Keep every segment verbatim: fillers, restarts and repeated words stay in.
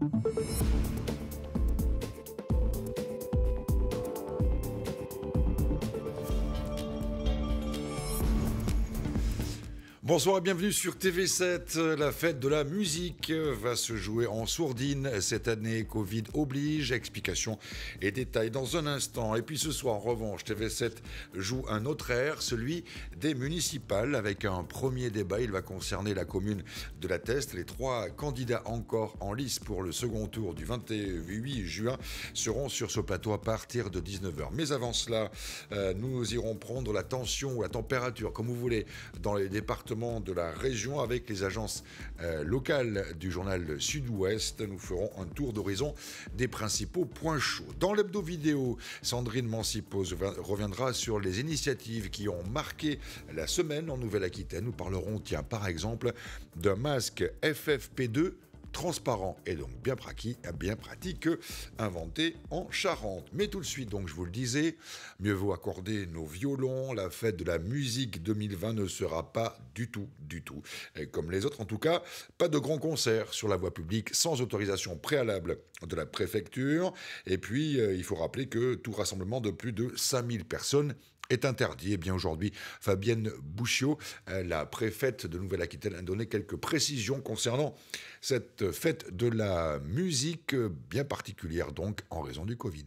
Bonsoir et bienvenue sur T V sept. La fête de la musique va se jouer en sourdine cette année. Covid oblige. Explications et détails dans un instant. Et puis ce soir, en revanche, T V sept joue un autre air, celui des municipales, avec un premier débat. Il va concerner la commune de La Teste. Les trois candidats encore en lice pour le second tour du vingt-huit juin seront sur ce plateau à partir de dix-neuf heures. Mais avant cela, euh, nous irons prendre la tension ou la température, comme vous voulez, dans les départements de la région avec les agences euh, locales du journal Sud-Ouest. Nous ferons un tour d'horizon des principaux points chauds. Dans l'hebdo vidéo, Sandrine Mancipose reviendra sur les initiatives qui ont marqué la semaine en Nouvelle-Aquitaine. Nous parlerons, tiens, par exemple, d'un masque F F P deux transparent et donc bien pratique, bien pratique, inventé en Charente. Mais tout de suite, donc je vous le disais, mieux vaut accorder nos violons. La fête de la musique deux mille vingt ne sera pas du tout, du tout, et comme les autres en tout cas, pas de grands concerts sur la voie publique sans autorisation préalable de la préfecture. Et puis, euh, il faut rappeler que tout rassemblement de plus de cinq mille personnes est interdit. Et bien aujourd'hui, Fabienne Bouchiot, la préfète de Nouvelle-Aquitaine, a donné quelques précisions concernant cette fête de la musique bien particulière, donc en raison du Covid.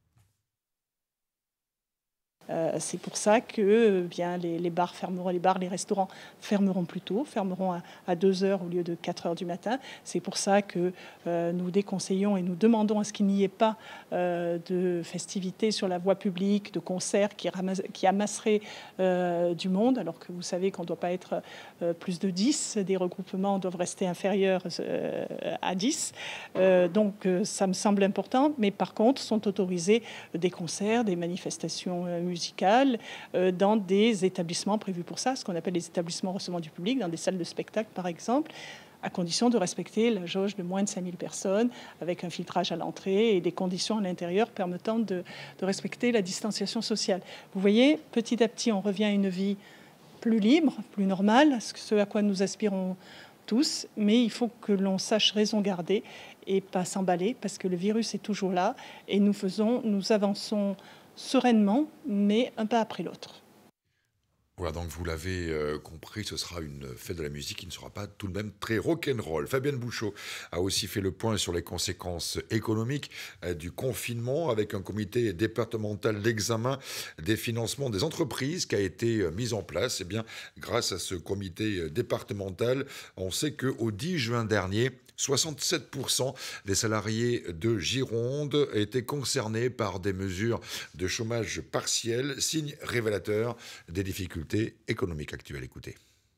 Euh, c'est pour ça que euh, bien, les, les bars fermeront, les bars, les restaurants fermeront plus tôt, fermeront à, à deux heures au lieu de quatre heures du matin. C'est pour ça que euh, nous déconseillons et nous demandons à ce qu'il n'y ait pas euh, de festivités sur la voie publique, de concerts qui, ramasse, qui amasseraient euh, du monde, alors que vous savez qu'on ne doit pas être euh, plus de dix, des regroupements doivent rester inférieurs euh, à dix. Euh, donc euh, ça me semble important, mais par contre sont autorisés des concerts, des manifestations euh, musicales euh, dans des établissements prévus pour ça, ce qu'on appelle les établissements recevant du public, dans des salles de spectacle par exemple, à condition de respecter la jauge de moins de cinq mille personnes, avec un filtrage à l'entrée et des conditions à l'intérieur permettant de, de respecter la distanciation sociale. Vous voyez, petit à petit, on revient à une vie plus libre, plus normale, ce à quoi nous aspirons tous, mais il faut que l'on sache raison garder et pas s'emballer, parce que le virus est toujours là, et nous faisons, nous avançons sereinement, mais un pas après l'autre. Voilà, donc vous l'avez euh, compris, ce sera une fête de la musique qui ne sera pas tout de même très rock'n'roll. Fabienne Bouchiot a aussi fait le point sur les conséquences économiques euh, du confinement avec un comité départemental d'examen des financements des entreprises qui a été euh, mis en place. Et bien, grâce à ce comité euh, départemental, on sait qu'au dix juin dernier, soixante-sept pour cent des salariés de Gironde étaient concernés par des mesures de chômage partiel, signe révélateur des difficultés économiques actuelles. Écoutez.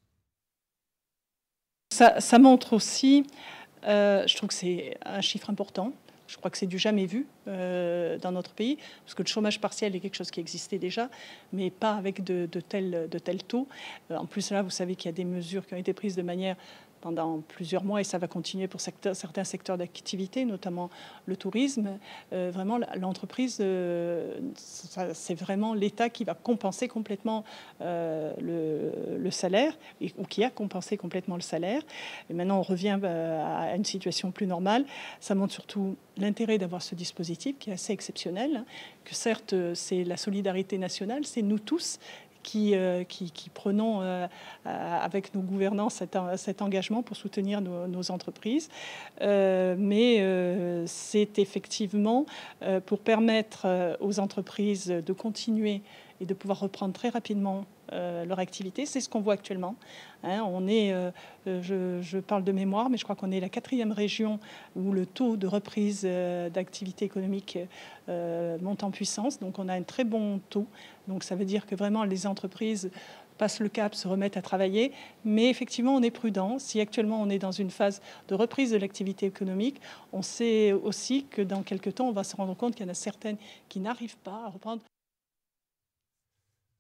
Ça, ça montre aussi, euh, je trouve que c'est un chiffre important. Je crois que c'est du jamais vu euh, dans notre pays, parce que le chômage partiel est quelque chose qui existait déjà, mais pas avec de, de tels de tels taux. Euh, en plus, là, vous savez qu'il y a des mesures qui ont été prises de manière pendant plusieurs mois, et ça va continuer pour secteur, certains secteurs d'activité, notamment le tourisme. Euh, vraiment, l'entreprise, euh, c'est vraiment l'État qui va compenser complètement euh, le, le salaire, et, ou qui a compensé complètement le salaire. Et maintenant, on revient euh, à une situation plus normale. Ça montre surtout l'intérêt d'avoir ce dispositif qui est assez exceptionnel, hein, que certes, c'est la solidarité nationale, c'est nous tous Qui, euh, qui, qui prenons euh, avec nos gouvernants cet, cet engagement pour soutenir nos, nos entreprises. Euh, mais euh, c'est effectivement euh, pour permettre euh, aux entreprises de continuer et de pouvoir reprendre très rapidement euh, leur activité. C'est ce qu'on voit actuellement. Hein, on est, euh, je, je parle de mémoire, mais je crois qu'on est la quatrième région où le taux de reprise euh, d'activité économique euh, monte en puissance. Donc on a un très bon taux. Donc ça veut dire que vraiment les entreprises passent le cap, se remettent à travailler. Mais effectivement, on est prudent. Si actuellement on est dans une phase de reprise de l'activité économique, on sait aussi que dans quelques temps, on va se rendre compte qu'il y en a certaines qui n'arrivent pas à reprendre.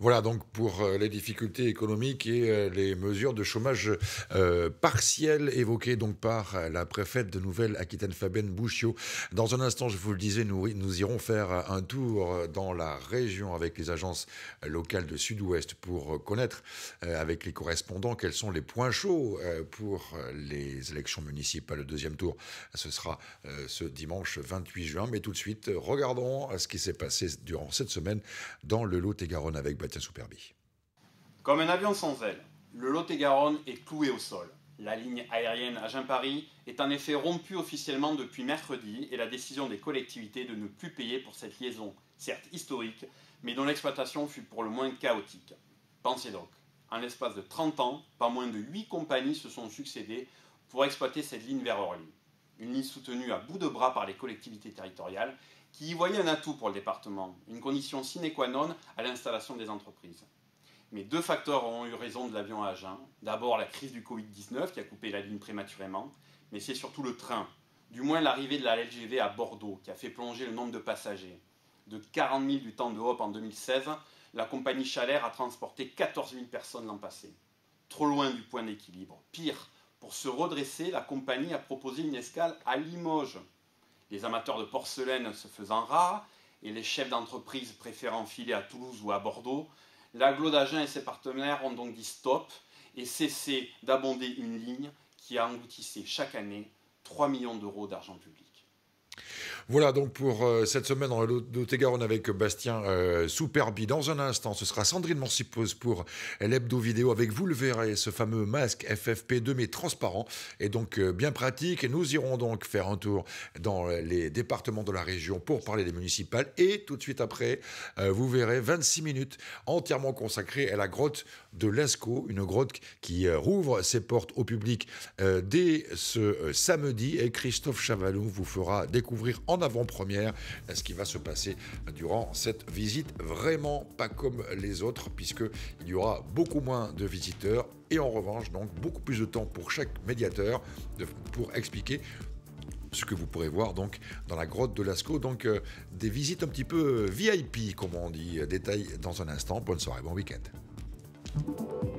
Voilà donc pour euh, les difficultés économiques et euh, les mesures de chômage euh, partiel évoquées donc par euh, la préfète de Nouvelle-Aquitaine, Fabienne Bouchiot. Dans un instant, je vous le disais, nous, nous irons faire un tour dans la région avec les agences locales de Sud-Ouest pour connaître euh, avec les correspondants quels sont les points chauds euh, pour les élections municipales. Le deuxième tour, ce sera euh, ce dimanche vingt-huit juin. Mais tout de suite, regardons ce qui s'est passé durant cette semaine dans le Lot-et-Garonne avec Bastien Souperbi. Comme un avion sans aile, le Lot-et-Garonne est cloué au sol. La ligne aérienne Agen-Paris est en effet rompue officiellement depuis mercredi et la décision des collectivités de ne plus payer pour cette liaison, certes historique, mais dont l'exploitation fut pour le moins chaotique. Pensez donc, en l'espace de trente ans, pas moins de huit compagnies se sont succédées pour exploiter cette ligne vers Orly. Une ligne soutenue à bout de bras par les collectivités territoriales qui y voyaient un atout pour le département, une condition sine qua non à l'installation des entreprises. Mais deux facteurs ont eu raison de l'avion à Agen. D'abord la crise du covid dix-neuf qui a coupé la ligne prématurément, mais c'est surtout le train, du moins l'arrivée de la L G V à Bordeaux qui a fait plonger le nombre de passagers. De quarante mille du temps de Hope en deux mille seize, la compagnie Chalair a transporté quatorze mille personnes l'an passé. Trop loin du point d'équilibre. Pire, pour se redresser, la compagnie a proposé une escale à Limoges. Les amateurs de porcelaine se faisant rares et les chefs d'entreprise préférant filer à Toulouse ou à Bordeaux, l'Agglo d'Agen et ses partenaires ont donc dit stop et cessé d'abonder une ligne qui a engloutissé chaque année trois millions d'euros d'argent public. Voilà donc pour euh, cette semaine dans le Lot-et-Garonne avec Bastien euh, Souperbi. Dans un instant, ce sera Sandrine Mancipose pour l'hebdo vidéo avec, vous le verrez, ce fameux masque F F P deux mais transparent et donc euh, bien pratique. Et nous irons donc faire un tour dans les départements de la région pour parler des municipales. Et tout de suite après, euh, vous verrez vingt-six minutes entièrement consacrées à la grotte de l'Escaut, une grotte qui euh, rouvre ses portes au public euh, dès ce euh, samedi. Et Christophe Chavalou vous fera découvrir en avant-première ce qui va se passer durant cette visite, vraiment pas comme les autres puisqu'il y aura beaucoup moins de visiteurs et en revanche donc beaucoup plus de temps pour chaque médiateur de, pour expliquer ce que vous pourrez voir donc dans la grotte de Lascaux, donc euh, des visites un petit peu V I P comme on dit. Détail dans un instant. Bonne soirée, bon week-end.